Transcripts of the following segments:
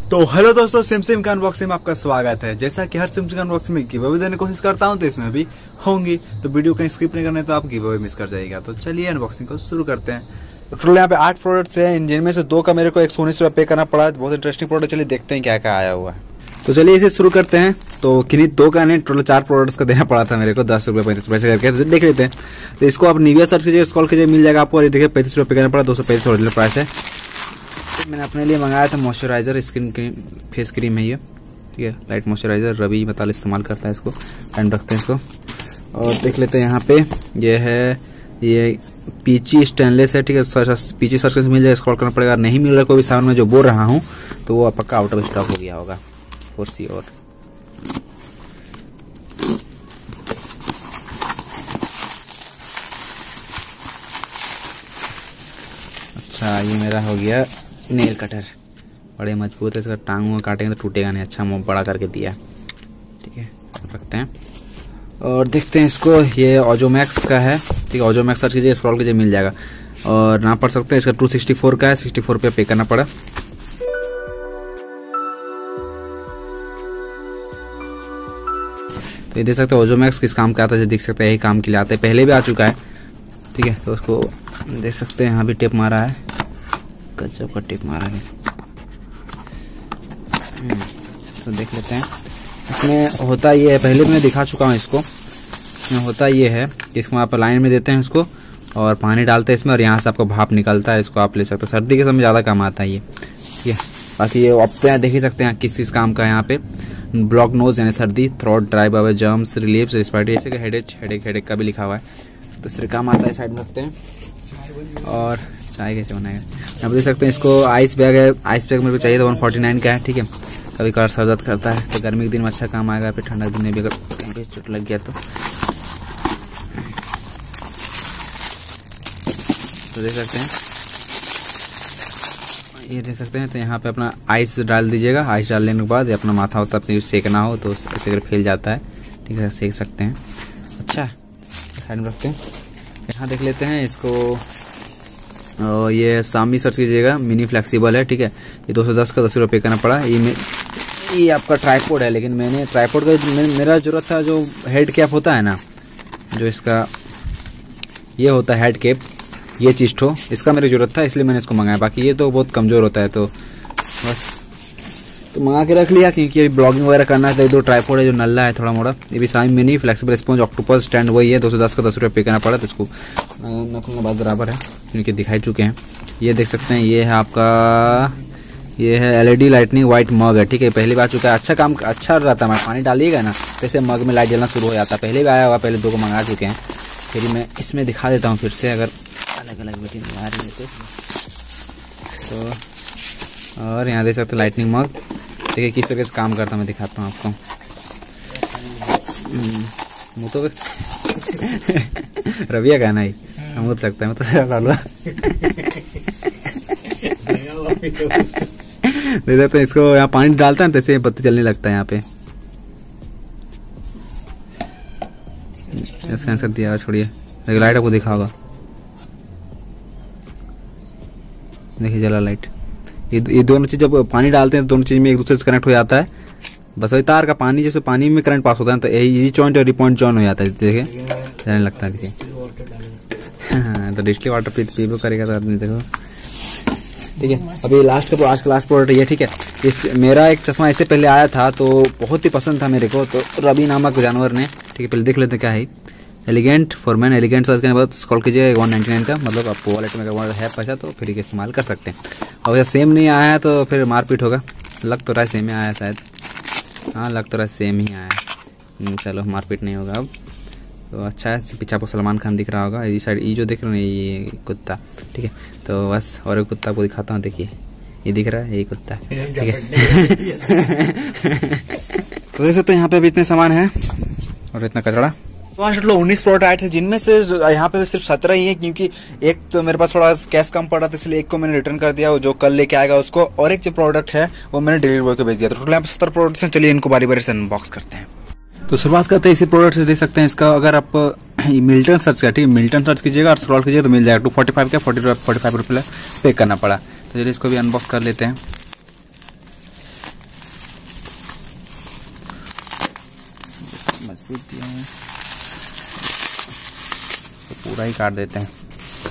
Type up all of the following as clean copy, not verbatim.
तो हेलो दोस्तों, सिम का अनबॉक्सिंग में आपका स्वागत है। जैसा कि हर सिम का अनबॉक्सिंग में गिव देने की कोशिश करता हूं, तो इसमें भी होंगी। तो वीडियो कहीं स्किप नहीं करना है तो आप गिव अवे मिस कर जाएगा। तो चलिए अनबॉक्सिंग को शुरू करते हैं। तो टोटल यहाँ पे 8 प्रोडक्ट्स हैं, जिनमें से 2 का मेरे को 119 रुपये पे करना पड़ा। बहुत इंटरेस्टिंग प्रोडक्ट, चलिए देखते हैं क्या क्या आया हुआ है। तो चलिए इसे शुरू करते हैं। तो किन्हीं 2 का नहीं, टोटल 4 प्रोडक्ट्स का देना पड़ा था मेरे को 10 रुपये 35 रुपये करके। तो देख लेते हैं। तो इसको आप निविया सर्च कीजिए, स्क्रॉल कीजिए, मिल जाएगा आपको। और ये देखिए 35 रुपये करना पड़ा, 235 ओरिजिनल प्राइस है। मैंने अपने लिए मंगाया था moisturiser, skin cream, face cream है ये, ठीक है। लाइट मॉइस्चराइज़र, रवि बताल इस्तेमाल करता है इसको, टाइम रखते हैं इसको। और देख लेते हैं यहाँ पे ये है, ये पीची स्टेनलेस है, ठीक है। पीची सर्च से मिल जाएगा, स्क्रॉल करना पड़ेगा। नहीं मिल रहा कोई भी सामान में जो बोल रहा हूँ, तो वो पक्का आउट ऑफ स्टॉक हो गया होगा फॉर श्योर। अच्छा, ये मेरा हो गया नेल कटर, बड़े मजबूत है, इसका टांग काटेंगे तो टूटेगा नहीं। अच्छा मुँह बड़ा करके दिया, ठीक है, रखते हैं। और देखते हैं इसको, ये ऑजोमैक्स का है, ठीक है। ऑजोमैक्स सर्च कीजिए, स्क्रॉल कीजिए, मिल जाएगा। और ना पढ़ सकते हैं, इसका 264 का है, 64 रुपये पे करना पड़ा। तो ये देख सकते हैं ऑजोमैक्स किस काम का आता है, देख सकते हैं यही काम के लिए आता है, पहले भी आ चुका है, ठीक है। तो उसको देख सकते हैं, यहाँ भी टेप मारा है, गजब का टेप मारा है। तो देख लेते हैं। इसमें होता ये है, पहले मैं दिखा चुका हूँ इसको। इसमें होता ये है कि इसको आप लाइन में देते हैं इसको, और पानी डालते हैं इसमें, और यहाँ से आपको भाप निकलता है। इसको आप ले सकते हो, सर्दी के समय ज़्यादा काम आता है ये, ठीक है। बाकी ये आप तो यहाँ देख ही सकते हैं किस चीज़ काम का है। यहाँ पे ब्लॉक नोज यानी सर्दी, थ्रोट ड्राई बावे, जर्म्स रिलीफ, रिस्पायरेटरी, ऐसे हेडेक का भी लिखा हुआ है। दूसरे काम आता है, साइड में रखते हैं। और चाय कैसे बनाएगा, आप देख सकते हैं। इसको आइस बैग है, आइस बैग मेरे को चाहिए था, 149 का है, ठीक है। कभी कभार सर दर्द करता है तो गर्मी के दिन में अच्छा काम आएगा, फिर ठंडा दिन में भी अगर कहीं पे चोट लग गया तो देख सकते हैं, ये देख सकते हैं। तो यहाँ पे अपना आइस डाल दीजिएगा। आइस डालने के बाद अपना माथा होता है, अपने सेकना हो तो उससे अगर फैल जाता है, ठीक है, सेक सकते हैं। अच्छा, साइड में रखते हैं। यहाँ देख लेते हैं इसको, और ये सामी सर्च कीजिएगा, मिनी फ्लेक्सिबल है, ठीक है। ये 210 का 10 रुपये करना पड़ा। ये आपका ट्राइपॉड है, लेकिन मैंने ट्राइपॉड का मेरा ज़रूरत था जो हेड कैप होता है ना, जो इसका ये होता है हेड कैप, ये चीज़ तो इसका मेरी ज़रूरत था, इसलिए मैंने इसको मंगाया। बाकी ये तो बहुत कमज़ोर होता है, तो बस तो मंगा के रख लिया, क्योंकि अभी ब्लॉगिंग वगैरह करना है। 2 ट्राइपॉड है जो नल्ला है थोड़ा मोड़ा। ये भी सामी mini flexible sponge octopus stand वही है, 210 का 10 रुपये पे करना पड़ा। तो इसको नखुलना बात बराबर है, क्योंकि दिखाई चुके हैं। ये देख सकते हैं, ये है आपका, ये है LED लाइटनिंग वाइट मग है, ठीक है। पहले भी आ चुका है, अच्छा काम, अच्छा रहता है। पानी डालिएगा ना, जैसे मग में लाइट जलना शुरू हो जाता है। पहले भी आया हुआ, पहले 2 को मंगा चुके हैं। फिर मैं इसमें दिखा देता हूँ फिर से, अगर अलग अलग वीडियो में आ रही है तो। और यहाँ देख सकते हैं लाइटनिंग मग, ठीक है, किस तरीके से काम करता है मैं दिखाता हूँ आपको। मुँह तो रविया का नहीं समझ सकता है, मतलब देख सकते हैं। इसको यहाँ पानी डालता है, तैसे बत्ती चलने लगता है यहाँ पे। सेंसर दिया, छोड़िए, लाइट आपको दिखा होगा, देखिए जला लाइट। ये दोनों चीज़ जब पानी डालते हैं, दोनों चीज़ में एक दूसरे से कनेक्ट हो जाता है। बस वही तार का पानी, जैसे पानी में करंट पास होता है, तो यही पॉइंट और पॉइंट जॉइन हो जाता है, देखिए चलने लगता है, देखिए। हाँ, तो डिस्टिल वाटर पीबो करेगा तो आदमी, देखो, ठीक है। अभी लास्ट का, आज का लास्ट प्रोडक्ट ये, ठीक है। इस मेरा एक चश्मा इससे पहले आया था, तो बहुत ही पसंद था मेरे को, तो रवि नामक जानवर ने, ठीक है। पहले देख लेते क्या है। Elegant for man, elegant search करने के बाद स्क्रॉल कीजिए, 199 का, मतलब आपको वॉलेट में अगर है पैसा तो फ्री के इस्तेमाल कर सकते हैं। और अगर सेम नहीं आया है तो फिर मारपीट होगा। लग तो रहा है सेम ही आया शायद, हाँ लग तो रहा है सेम ही आया। चलो मारपीट नहीं होगा अब तो अच्छा है। पीछे आपको सलमान खान दिख रहा होगा, इस साइड ये जो देख रहे हो ये कुत्ता, ठीक है। तो बस और एक कुत्ता को दिखाता हूँ, देखिए ये दिख रहा है, यही कुत्ता है, ठीक है। तो देख सकते हैं यहाँ पे भी इतने सामान है और इतना कचरा। तो आज टोटल 19 प्रोडक्ट आए थे, जिनमें से यहाँ पे सिर्फ 17 ही है, क्योंकि एक तो मेरे पास थोड़ा कैश कम पड़ा था, इसलिए एक को मैंने रिटर्न कर दिया, जो कल लेके आएगा उसको, और एक जो प्रोडक्ट है वो मैंने डिलीवरी बॉय को भेज दिया। तो टोटल यहाँ पे 17 प्रोडक्ट्स हैं। चलिए इनको बारी बारी से अनबॉक्स करते हैं। तो शुरुआत करते हैं इसी प्रोडक्ट से। देख सकते हैं इसका, अगर आप मिल्टन सर्च किया, ठीक है, मिल्टन सर्च कीजिएगा और स्क्रॉल कीजिएगा तो मिल जाएगा। 245 का 45 रुपये पे करना पड़ा। तो चलिए इसको भी अनबॉक्स कर लेते हैं। कुछ दिया है, इसको पूरा ही काट देते हैं,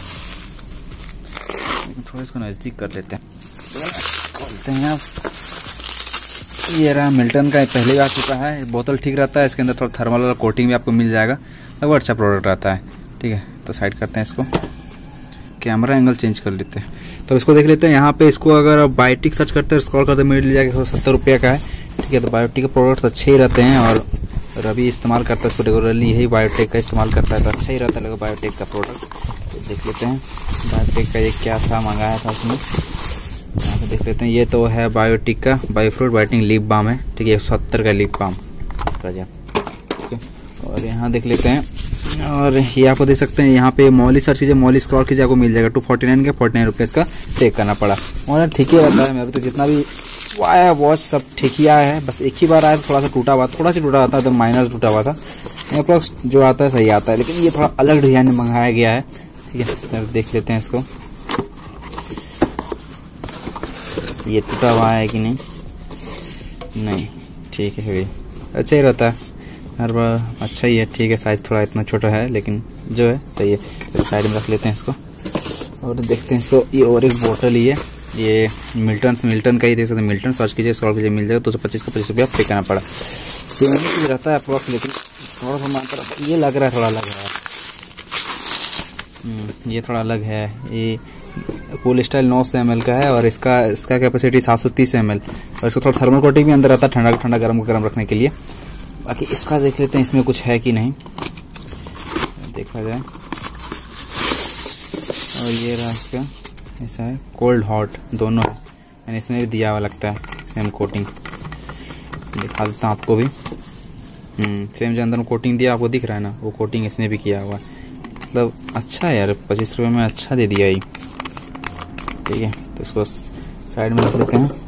थोड़ा इसको नज़दीक कर लेते हैं, खोलते हैं आप। ये रहा मिल्टन का, पहले भी आ चुका है, बोतल ठीक रहता है, इसके अंदर थोड़ा थर्मल वाला कोटिंग भी आपको मिल जाएगा, वो अच्छा प्रोडक्ट रहता है। ठीक है, तो साइड करते हैं इसको, कैमरा एंगल चेंज कर लेते हैं। तो इसको देख लेते हैं यहाँ पे, इसको अगर आप बायोटिक सर्च करते हैं, स्क्रॉल करते मिल जाएगा, 70 रुपये का है। ठीक है, तो बायोटिक के प्रोडक्ट्स अच्छे ही रहते हैं और रवि इस्तेमाल करता है इसको रेगुलरली, यही बायोटेक का इस्तेमाल करता है, तो अच्छा ही रहता है बायोटेक का प्रोडक्ट। तो देख लेते हैं बायोटेक का ये क्या सा मंगाया था उसने, यहाँ पे देख लेते हैं। ये तो है बायोटिक का बायोफ्रूट वाइटनिंग लिप बाम है। ठीक है, 170 का लिप बाम ठीक है। और यहाँ देख लेते हैं, और ये आपको देख सकते हैं यहाँ पे मॉली सर्च कीजिए, मॉली स्क्रॉल कीजिए, आपको मिल जाएगा 249 का, 49 रुपीज़ का पे करना पड़ा। और ठीक ही रहता है, मैं अभी तो जितना भी आया वॉच सब ठीक ही आया है, बस एक ही बार आया थोड़ा सा टूटा हुआ, थोड़ा सा टूटा था, तो माइनर टूटा हुआ था। अप्रॉक्स जो आता है सही आता है, लेकिन ये थोड़ा अलग डिजाइन में मंगाया गया है। ठीक है, तो देख लेते हैं इसको, ये टूटा हुआ है कि नहीं, नहीं ठीक है, भी अच्छा ही रहता है हर बार, अच्छा ही है। ठीक है, साइज़ थोड़ा इतना छोटा है, लेकिन जो है सही है। तो साइड में रख लेते हैं इसको और देखते हैं इसको। ये और एक बोतल ही है, ये मिल्टन का ही देख सकते हैं, मिल्टन सर्च कीजिए, स्क्रॉल कीजिए, मिल जाएगा। 225 का 25 रुपया पे करना पड़ा, सेम ही रहता है अप्रॉक्स, लेकिन थोड़ा सा मात्रा ये लग रहा है, थोड़ा अलग है। ये थोड़ा अलग है, ये कूल स्टाइल 900 ml का है और इसका कैपेसिटी 730 ml, और इसको थोड़ा थर्मल कोटिंग भी अंदर रहता है, ठंडा ठंडा गर्म को गर्म रखने के लिए। बाकी इसका देख लेते हैं इसमें कुछ है कि नहीं, देखा जाए। और ये रहा इसका, ऐसा है कोल्ड हॉट दोनों है, यानी इसमें भी दिया हुआ लगता है सेम कोटिंग, दिखा देता हूँ आपको भी। सेम जो अंदर में कोटिंग दिया आपको दिख रहा है ना, वो कोटिंग इसमें भी किया हुआ है। मतलब अच्छा है यार, 25 रुपये में अच्छा दे दिया ये। ठीक है, तो इसको साइड में रख लेते हैं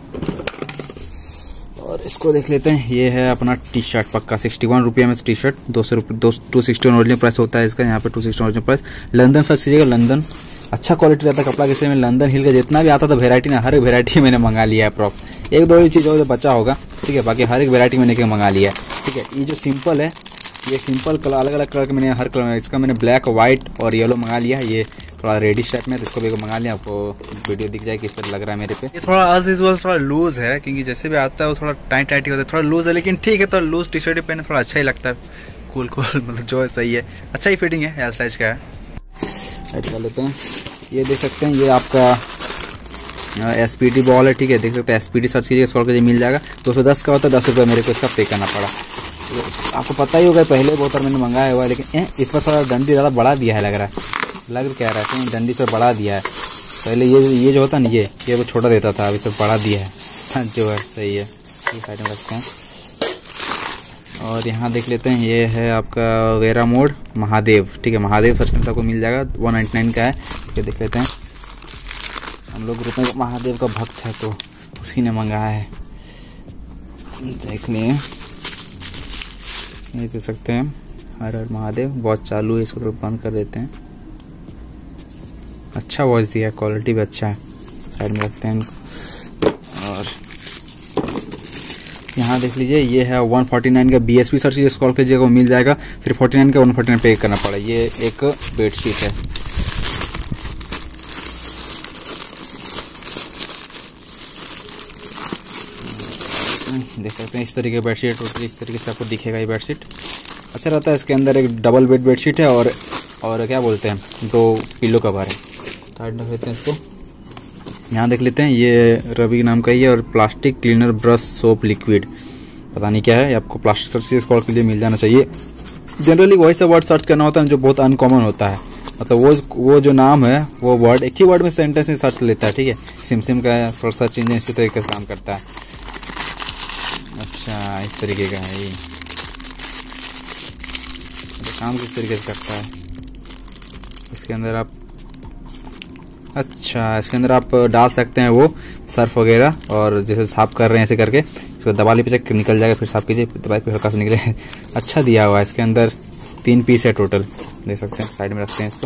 और इसको देख लेते हैं। ये है अपना टी शर्ट, पक्का 61 रुपये में टी शर्ट, 200 रुपये 261 ओरिजिनल प्राइस होता है इसका, यहाँ पे 261 ओरिजिनल प्राइस। लंदन सर्च कीजिएगा, लंदन अच्छा क्वालिटी रहता है कपड़ा, किसी में लंदन हिल का जितना भी आता था वेरायटी ना, हर एक वेरायटी मैंने मंगा लिया है अप्रॉक्स, एक दो ही चीज़ हो जो बचा होगा। ठीक है, बाकी हर एक वेरायटी मैंने मंगा लिया है। ठीक है, ये जो सिंपल है, ये सिंपल कलर, अलग अलग कलर के मैंने हर कलर, इसका मैंने ब्लैक वाइट और येलो मंगा लिया है। ये थोड़ा रेडिश टाइप में, तो इसको भी मंगा लिया, आपको वीडियो दिख जाए किस तरह लग रहा है मेरे पे। ये थोड़ा एज यूजुअल थोड़ा लूज़ है, क्योंकि जैसे भी आता है वो थोड़ा टाइट ही होता है, थोड़ा लूज़ है, लेकिन ठीक है, तो लूज़ टी शर्ट पहने थोड़ा अच्छा ही लगता है, कूल मतलब जो है सही है, अच्छा ही फिटिंग है, एल साइज का है। ऐड कर लेते हैं। ये देख सकते हैं, ये आपका SPD बॉल है। ठीक है, देख सकते हैं, SPD सर्च कीजिए, स्क्रॉल कीजिए, मिल जाएगा। 210 का होता है, 10 रुपये मेरे को इसका पे करना पड़ा। आपको पता ही होगा, पहले बोतल मैंने मंगाया हुआ है, लेकिन इस पर थोड़ा डंडी ज़्यादा बढ़ा दिया है, लग रहा है, लग क्या रहा है, डंडी से बढ़ा दिया है। पहले ये जो होता है ना, ये वो छोटा देता था, अभी सब बढ़ा दिया है, जो है सही है। ये साइड में रखते हैं और यहाँ देख लेते हैं, ये है आपका वेरा मोड महादेव। ठीक है, महादेव सर्च करने से आपको मिल जाएगा, 199 का है। ठीक है, देख लेते हैं, हम लोग ग्रुप में महादेव का भक्त है, तो उसी ने मंगाया है, देख लिए। ये देख सकते हैं, हर हर महादेव, वॉच चालू है, इसको बंद कर देते हैं। अच्छा वॉच दिया है, क्वालिटी भी अच्छा है, साइड में रखते हैं। और यहाँ देख लीजिए, ये है 149 का BSP सर्च कीजिए, स्क्रॉल कीजिएगा, मिल जाएगा। सिर्फ 49 का 149 पे करना पड़ा। ये एक बेडशीट है, देख सकते हैं, इस तरीके की बेडशीट, टोटली इस तरीके से आपको दिखेगा। ये बेडशीट अच्छा रहता है, इसके अंदर एक डबल बेडशीट है और क्या बोलते हैं, 2 पिलो कवर है। साइड रख लेते हैं इसको। यहाँ देख लेते हैं, ये रवि नाम का ही है और plastic cleaner brush soap liquid, पता नहीं क्या है, आपको प्लास्टिक सर्च से स्क्रॉल के लिए मिल जाना चाहिए। जनरली वही सब वर्ड सर्च करना होता है जो बहुत अनकॉमन होता है, मतलब वो जो नाम है वो वर्ड एक ही वर्ड में सेंटेंस में सर्च लेता है। ठीक है, सिम का सर्च इंजन इसी तरीके से काम करता है। अच्छा, इस तरीके का है ये, काम किस तरीके से करता है। इसके अंदर आप इसके अंदर आप डाल सकते हैं वो सर्फ वगैरह, और जैसे साफ कर रहे हैं ऐसे करके इसको दबा लीजिए, चेक निकल जाएगा, फिर साफ कीजिए, दबाई फिर हल्का से निकले। अच्छा दिया हुआ है, इसके अंदर 3 पीस है टोटल, देख सकते हैं। साइड में रखते हैं इसको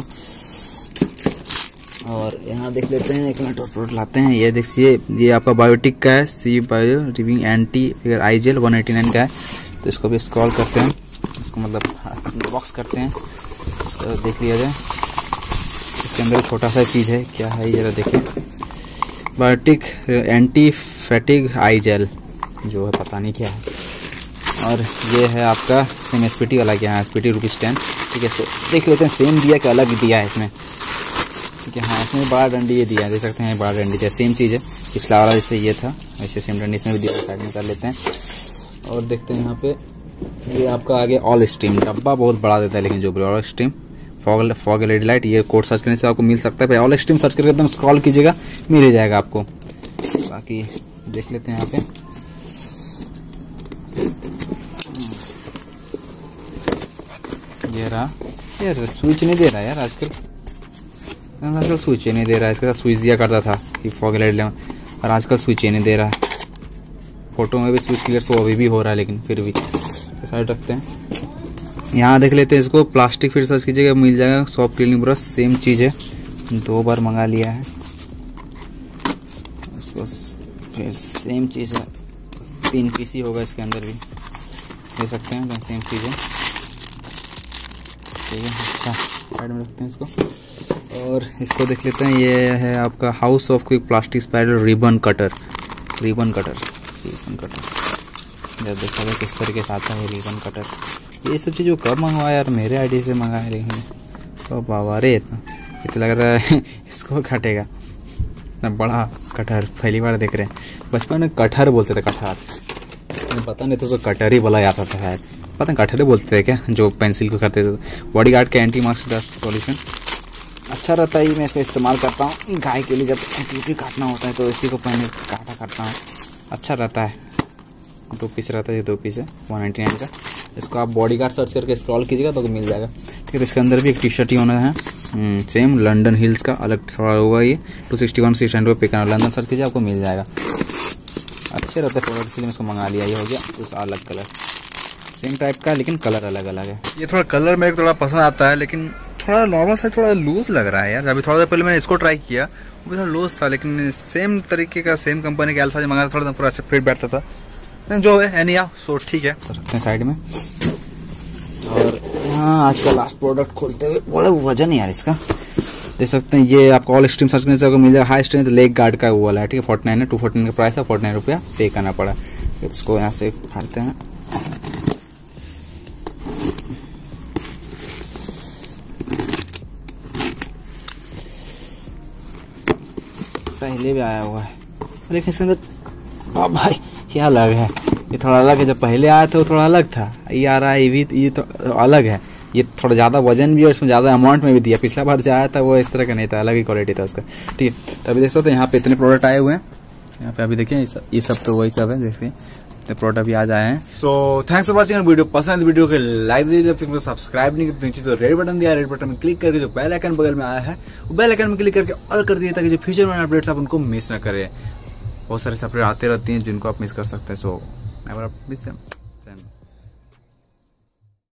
और यहाँ देख लेते हैं, एक मिनट और प्रोडक्ट लाते हैं। ये देखिए, ये आपका बायोटिक का है, सी बायो रिविंग एंटी फिगर आई जेल, 189 का है। तो इसको भी स्क्रॉल करते हैं, इसको मतलब बॉक्स करते हैं, इसको देख लिया जाए। इसके अंदर छोटा सा चीज़ है, क्या है ये जरा देखें। Biotique anti fatigue eye gel जो है पता नहीं क्या है। और ये है आपका सेम SPT वाला, क्या है SPT ₹10। ठीक है, इसको देख लेते हैं सेम दिया कि अलग दिया है इसमें। ठीक है, हाँ इसमें बड़ा डंडी ये दिया है, देख सकते हैं बड़ा डंडी दिया, सेम चीज़ है पिछला वाला जैसे ये था वैसे सेम डंडी इसमें भी दिया। साइड में कर लेते हैं और देखते हैं यहाँ पे ये आपका आगे ऑल स्ट्रीम डब्बा बहुत बड़ा देता है, लेकिन जो all stream fog LED light, ये कोड सर्च करने से आपको मिल सकता है। भाई ऑल स्ट्रीम सर्च करके एकदम स्क्रॉल कीजिएगा, मिल ही जाएगा आपको। बाकी देख लेते हैं यहाँ पे ये रहा। यार स्विच नहीं दे रहा यार आजकल स्विच ही नहीं दे रहा है। इसके साथ स्विच दिया करता था कि फॉग लाइट ले, और आजकल स्विच ही नहीं दे रहा है। फोटो में भी स्विच क्लियर शो अभी भी हो रहा है, लेकिन फिर भी साइड रखते हैं। यहाँ देख लेते हैं इसको, प्लास्टिक फिर सर्च कीजिएगा मिल जाएगा। सॉफ्ट क्लीनिंग ब्रश सेम चीज़ है, 2 बार मंगा लिया है इसको। फिर सेम चीज़ है, 3 पीस ही होगा इसके अंदर भी, देख सकते हैं सेम चीज़ है। ठीक है, अच्छा साइड में रखते हैं इसको। और इसको देख लेते हैं, ये है आपका house of quick plastic spiral ribbon cutter. जब देखा जाए किस तरीके से आता है रिबन कटर। ये सब चीज़ कब मंगवाया यार, मेरे आईडी से मंगाया, लेकिन तो बाबा रे इतना लग रहा है इसको कटेगा। इतना बड़ा कटहर पहली बार देख रहे हैं। बचपन में कटहर बोलते थे, कटहर पता नहीं तो उसको कटर ही बोला जाता था शायद, पता नहीं कटहर बोलते थे क्या, जो पेंसिल को करते थे। बॉडीगार्ड का एंटी मास्क डस्ट सॉल्यूशन अच्छा रहता है, मैं इसका इस्तेमाल करता हूँ गाय के लिए। जब एक्टिविटी काटना होता है तो इसी को पहले काटा करता हूँ, अच्छा रहता है। 2 पीस रहता है, ये 2 पीस है 199 का। इसको आप बॉडीगार्ड सर्च करके स्क्रॉल कीजिएगा तो मिल जाएगा। ठीक है, इसके अंदर भी एक टी-शर्ट ही होना है सेम लंदन हिल्स का, अलग थोड़ा होगा ये 261 ₹600 पे करना। लंदन सर्च कीजिए आपको मिल जाएगा। अच्छे रहते हैं प्रोडक्ट, इसलिए इसको मंगा लिया। ये हो गया उस अलग कलर, सेम टाइप का लेकिन कलर अलग अलग है। ये थोड़ा कलर मेरे को थोड़ा पसंद आता है, लेकिन थोड़ा नॉर्मल साइज थोड़ा लूज लग रहा है यार। अभी थोड़ा देर पहले मैंने इसको ट्राई किया, वो भी थोड़ा लूज था, लेकिन सेम तरीके का सेम कंपनी का एल साइज मंगाया, थोड़ा पूरा अच्छा फिट बैठता था। जो है एनिया सो ठीक है, रखते हैं साइड में। और यहाँ आज का लास्ट प्रोडक्ट खोलते हुए, बड़ा वजन है यार इसका, देख सकते हैं। ये आपको ऑल स्ट्रीम सर्च करने से आपको मिल जाएगा। हाई स्ट्रेंथ लेग गार्ड का वो वाला है। ठीक है, 49 है, 249 का प्राइस है, 49 रुपया पे करना पड़ा। इसको यहाँ से फाड़ते हैं। पहले भी आया हुआ है, लेकिन इसके अंदर भाई क्या अलग है, ये थोड़ा अलग है। जब पहले आया था वो थोड़ा अलग था, ये आ रहा है ये तो अलग है। ये थोड़ा ज़्यादा वजन भी है, उसमें ज़्यादा अमाउंट में भी दिया। पिछला बार जो आया था वो इस तरह का नहीं था, अलग ही क्वालिटी था उसका। ठीक है, तो अभी देख सकते हैं यहाँ पे इतने प्रोडक्ट आए हुए हैं। यहाँ पे अभी देखिए ये सब तो वही सब है, देखिए इतने प्रोडक्ट अभी आज आए हैं। So thanks for watching. Video पसंद वीडियो को लाइक दीजिए, जब तक सब्सक्राइब नहीं करते नीचे तो रेड बटन दिया, रेड बटन में क्लिक करके जो बेल आइकन बगल में आया है वो बेल आइकन में क्लिक करके ऑल कर दिए, ताकि जो फ्यूचर में अपडेट्स आप उनको मिस ना करें। बहुत सारे अपडेट आते रहती हैं जिनको आप मिस कर सकते हैं, सो नेवर मिस देम।